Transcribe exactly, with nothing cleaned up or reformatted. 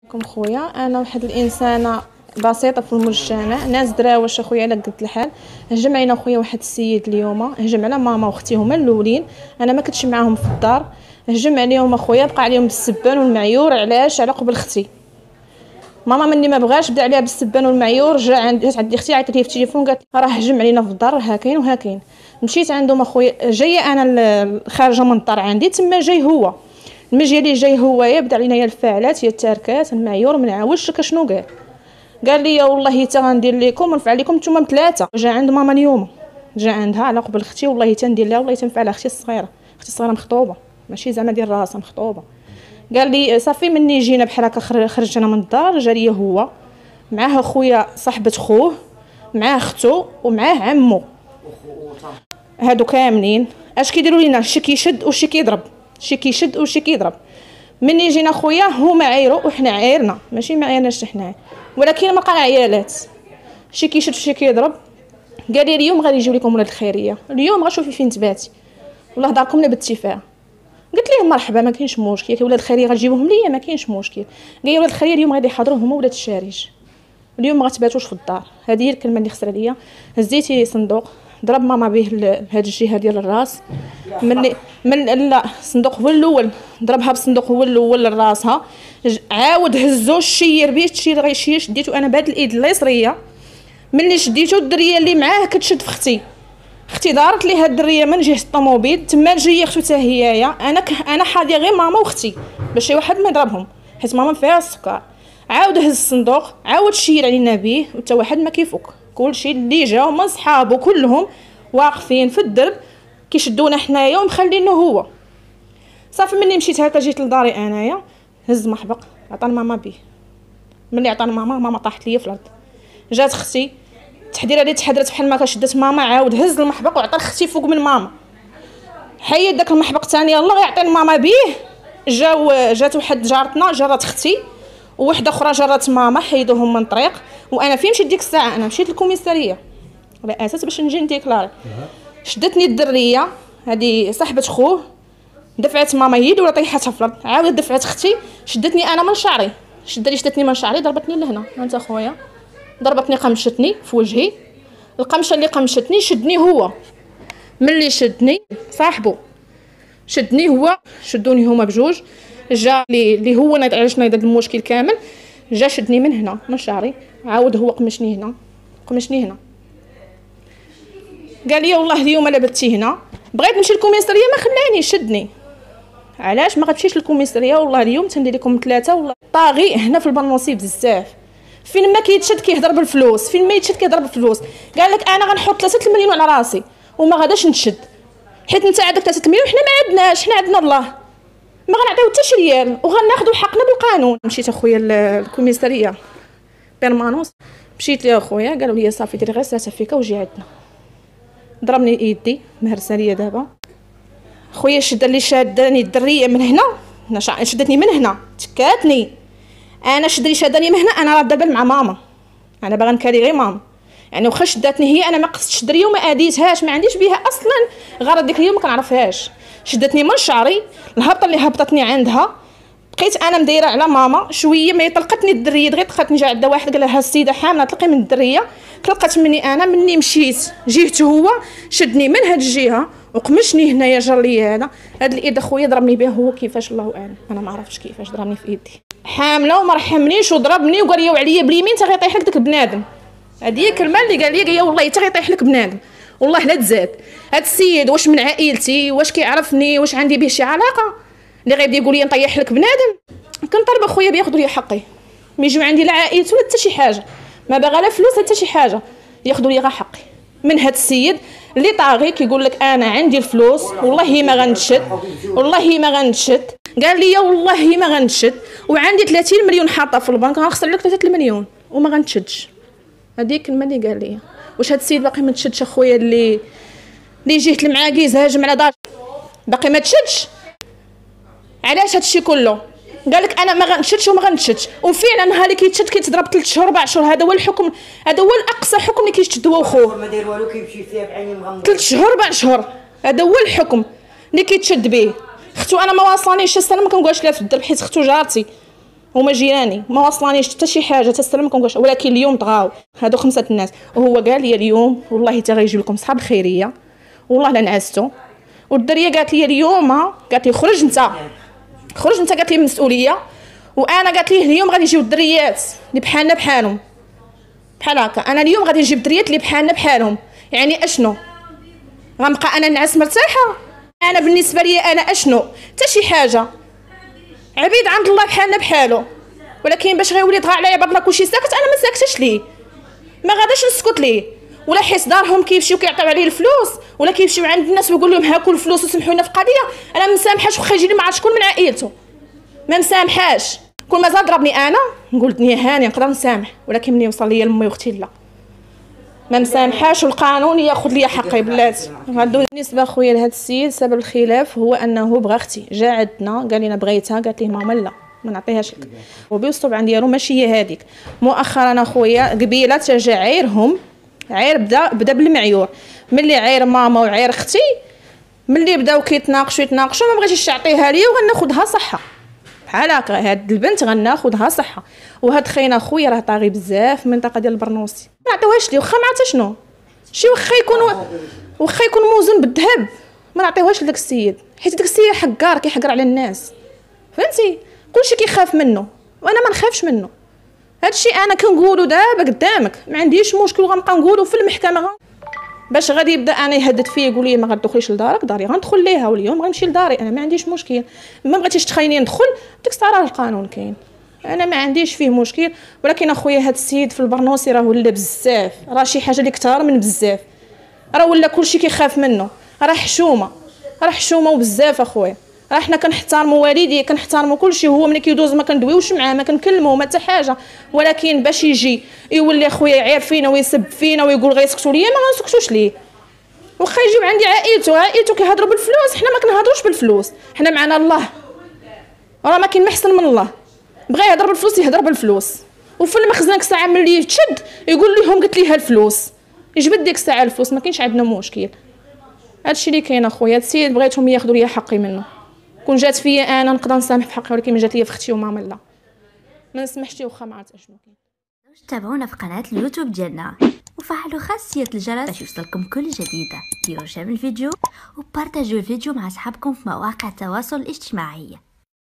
كم خويا، انا واحد الانسانه بسيطه في المجتمع، ناس دراوش اخويا على قد الحال. هجم علينا خويا واحد السيد اليوم، هجم على ماما واختي هما الاولين، انا ما كنتش معاهم في الدار. هجم عليهم اخويا، بقى عليهم بالسبان والمعيور. علاش؟ على قبل اختي. ماما مني ما بغاش بدا عليها بالسبان والمعيور. جا عندي جات عندي اختي، عيطت لي في التليفون قالت راه هجم علينا في الدار، ها كاين وها كاين. مشيت عندهم اخويا، جايه انا خارجه من الدار عندي، تما جاي هو. المجي اللي جاي هو يبدا علينا يا الفاعلات يا التاركات المعيور. ما نعاودش لك شنو قال. قال لي والله حتى غندير لكم ونفعل لكم نتوما ثلاثه. جا عند ماما اليوم، جا عندها على قبل اختي، والله حتى ندير لها، والله حتى نفعل اختي الصغيره. اختي الصغيره مخطوبه، ماشي زعما ديال راسها، مخطوبه. قال لي صافي مني جينا بحال هكا، خرجنا من الدار، جا ليا هو معاه خويا صاحبه خوه، معاه اختو ومعاه عمو. هادو كاملين اش كيديروا لينا؟ شي كيشد وشي كيضرب، شي كيشد وشي كيضرب. مني جينا خويا هما عايروا وحنا عايرنا، ماشي ما عايرناش حنا، ولكن ما بقى عيالات. شي كيشد وشي كيضرب. قال لي اليوم غادي يجيو لكم ولاد الخيريه، اليوم غتشوفي فين تباتي، والله داركم لا بالاتفاق. قلت ليه مرحبا ما كاينش مشكل، كي ولاد الخيريه غتجيبوهم ليا ما كاينش مشكل. قال لي ولاد الخيريه اليوم غادي يحضروا هما ولاد الشارج، اليوم ما غتباتوش في الدار. هذه هي الكلمه اللي خسر عليا. هزيتي لي صندوق، ضرب ماما به لهاد الجهه ديال الراس. من من لا الصندوق هو الاول، ضربها بالصندوق هو الاول لراسها. عاود هزو الشير بيه، الشير غيشير، شديتو انا بهاد الايد اليسريه. ملي شديتو الدريه اللي معاه كتشد في اختي، اختي دارت ليها الدريه من جهه الطوموبيل، تما جايه اختو حتى هيايا. انا ك... انا حاضيه غير ماما واختي باش شي واحد ما يضربهم، حيت ماما فيها السكر. عاود هز الصندوق، عاود شير علينا بيه، وتا واحد ما كيفك. كلشي اللي جاو من صحابو كلهم واقفين في الدرب كيشدونا حنايا ومخلينه هو. صافي مني مشيت هكا جيت لداري انايا، هز محبق عطاني ماما بيه. ملي عطاني ماما، ماما طاحت ليا في الارض. جات اختي تحدير عليه، تحدرت بحال ما كشدت ماما، عاود هز المحبق وعطى اختي فوق من ماما. حيد داك المحبق ثاني يلاه غيعطي ماما بيه. جاو جات واحد جارتنا جرات اختي، وواحده اخرى جرات ماما، حيدوهم من الطريق. وانا فين مشيت ديك الساعه؟ انا مشيت للكوميساريه على اساس باش نجي نديكلاري. شدتني الدريه هذه صاحبه خوه، دفعت ماما يد ولا طيحتها في الارض. عاودت دفعت اختي، شدتني انا من شعري، شدتني شدتني من شعري، ضربتني لهنا. انت خويا ضربتني، قمشتني في وجهي. القمشه اللي قمشتني شدني هو. ملي شدني صاحبو شدني هو، شدوني هما بجوج. جا اللي هو نايض على شنو هذا المشكل كامل، جا شدني من هنا من شعري، عاود هو قمشني هنا، قمشني هنا. قال لي والله اليوم الا بتي هنا. بغيت نمشي للكوميساريه ما خلاني، شدني. علاش ما غتمشيش للكوميساريه؟ والله اليوم تندير لكم ثلاثه. والله طاغي هنا في البنوصي بزاف، فين ما كيتشد كيهضر بالفلوس، فين ما يتشد كيهضر بالفلوس. قال لك انا غنحط ثلاثة المليون على راسي وما غاداش نتشد، حيت انت عندك ثلاثة المليون وحنا ما عندناش، حنا عندنا الله، ما غنعطيو حتى شي ريال وغناخذوا حقنا بالقانون. مشيت اخويا للكوميساريه بيرمانونس، مشيت ليه اخويا، قالوا لي صافي ديري غير سيرتيفيكا وجي عندنا. ضربني يدي مهرسه ليا دابا خويا، شد لي شاداني الدريه من هنا، شدتني من هنا تكاتني انا، شد لي شاداني من هنا. انا راه دابا مع ماما، انا باغا نكالي غير ماما يعني. واخا شداتني هي، انا ما قصتش الدريه وما اديتهاش، ما عنديش بها اصلا غرض ديك اليوم، ما كنعرفهاش. شدتني من شعري، الهبطه اللي هبطتني عندها بقيت انا مدايره على ماما شويه. ما طلقتني الدريه دغيا، طلقتني. جا عندها واحد قال لها السيده حامله طلقي من الدريه، طلقت مني انا. مني مشيت جيت هو شدني من هاد الجهه وقمشني هنايا، جر لي هذا هاد الايد اخويا ضربني بها هو. كيفاش الله اعلم، انا ما عرفتش كيفاش ضربني في ايدي حامله وما رحمنيش وضربني وقال لي وعليا باليمين تا غيطيح لك داك البنادم. هذه هي الكلمه اللي قال لي، قال لي والله تا غيطيح لك بنادم، والله لا تزاد. هاد السيد واش من عائلتي؟ واش كيعرفني؟ واش عندي به شي علاقه اللي غيبدا يقول لي نطيح لك بنادم؟ كنطلب اخويا بياخذوا لي حقي، ما يجيو عندي لا عائلتي ولا حتى شي حاجه، ما باغا لا فلوس حتى شي حاجه، ياخذوا لي غير حقي من هاد السيد اللي طاغي كيقول لك انا عندي الفلوس والله ما غنشد، والله ما غنشد. قال لي والله ما غنشد وعندي ثلاثين مليون حاطه في البنك، غنخسر لك ثلاثة المليون وما غنشدش. هذيك الكلمه اللي قال لي. واش هاد السيد باقي ما تشدش اخويا؟ اللي اللي جيت المعاكيز هاجم على دار باقي ما تشدش؟ علاش هادشي كله؟ قال لك انا ما غنشدش وما غنشدش، وفعلا نهار اللي كيتشد كيتضرب ثلاث شهور اربع شهور. هذا هو الحكم، هذا هو الاقصى حكم اللي كيشد هو وخوه. ما داير والو كيمشي فيها بعيني مغمضه ثلاث شهور اربع شهور، هذا هو الحكم اللي كيتشد به. اختو انا ما واصلانيش السنه، ما كنقولش لها في الدرب حيت اختو جارتي، هما جيراني ما وصلانيش حتى شي حاجه تسلمكم، ولكن اليوم طغاو هادو خمسه الناس. وهو قال لي اليوم والله حتى غيجيب لكم صحاب الخيريه، والله لا نعستو. والدريه قالت لي اليوم، قالت لي خرج انت خرج انت، قالت لي المسؤوليه. وانا قالت لي اليوم غادي يجيو الدريات اللي بحالنا بحالهم بحال هكا. انا اليوم غادي نجيب الدريات اللي بحالنا بحالهم، يعني اشنو غنبقى انا نعس مرتاحه؟ انا بالنسبه لي انا اشنو حتى شي حاجه، عبيد عند الله بحالنا بحالو. ولكن باش غيولي طغى عليا بطنا كلشي ساكت، انا ما ساكتش ليه، ما غاداش نسكت ليه. ولا حيت دارهم كيمشيو كيعطيو عليه الفلوس، ولا كيمشيو عند الناس ويقول لهم هاكل الفلوس وسمحوا لنا في قضيه، انا ما مسامحاش. واخا يجي لي ما عرفت شكون من عائلته، ما مسامحاش. كل ما زاد ضربني انا نقول الدنيا هانيه نقدر نسامح، ولكن ملي يوصل ليا لامي واختي لا، ما مسامحاش. والقانون ياخذ ليا حقي بلاتي. غادو بالنسبه خويا لهذا السيد، سبب الخلاف هو انه بغى اختي، جا عندنا قال لي انا بغيتها، قالت لي ماما لا ما نعطيهاش لك. وبالصبع ديالو ماشي هي هذيك. مؤخرا اخويا قبيله تجا عايرهم، عاير بدا بدا بالمعيور، ملي عاير ماما وعاير اختي، ملي بداو كيتناقشوا يتناقشوا ما بغيتش تعطيها ليا وغناخذها صحه بحال هكا. هاد البنت غناخذها صحه. وهاد خينا خويا راه طاغي بزاف في المنطقه ديال البرنوسي، ما نعطيوهاش ليه. واخا ما عرفت شنو شي، واخا يكون واخا يكون موزون بالذهب ما نعطيوهاش لداك السيد، حيت داك السيد حقار كيحقر على الناس، فهمتي؟ كلشي كيخاف منه وانا ما نخافش منه. هادشي انا كنقولو دابا قدامك، ما عنديش مشكل، وغنبقى نقولو في المحكمه. باش غادي يبدا انا يهدد فيا يقول لي ما غتدخليش لدارك، داري غندخل ليها، واليوم غنمشي لداري، انا ما عنديش مشكل. ما بغيتيش تخليني ندخل، ديك الساعه راه القانون كاين، انا ما عنديش فيه مشكل. ولكن اخويا هاد السيد في البرنوسي راه ولا بزاف، راه شي حاجه اللي كثار من بزاف، راه ولا كلشي كيخاف منه، راه حشومه، راه حشومه وبزاف اخويا. راه حنا كنحترموا والديه، كنحترموا كلشي، هو ملي كيدوز ما كندويوش معاه، ما كنكلموه ما حتى حاجه. ولكن باش يجي يولي اخويا يعير فينا ويسب فينا ويقول غيسكتوا ليا، ما غنسكتوش ليه. واخا يجيو عندي عائلته عائلته كيهضروا بالفلوس، حنا ما كنهضروش بالفلوس، حنا معنا الله، راه ما كاين محسن من الله. بغى يهضر بالفلوس يهضر بالفلوس، وفي المخزن ديك الساعه ملي يتشد يقول لهم قلت ليها الفلوس، يجبد ديك الساعه الفلوس، ما كاينش عندنا مشكل. هادشي اللي كاين اخويا. هاد السيد بغيتهم ياخذوا ليا حقي منه، كون جات فيا انا نقدر نسامح في حقي، ولكن ما جات ليا في اختي وماما لا، ما نسمحش. واخا ما عرفت اشنو كاين. تابعونا في قناه اليوتيوب ديالنا وفعلوا خاصيه الجرس باش يوصلكم كل جديده. ديروا شير الفيديو وبارطاجيو الفيديو مع اصحابكم في مواقع التواصل الاجتماعي.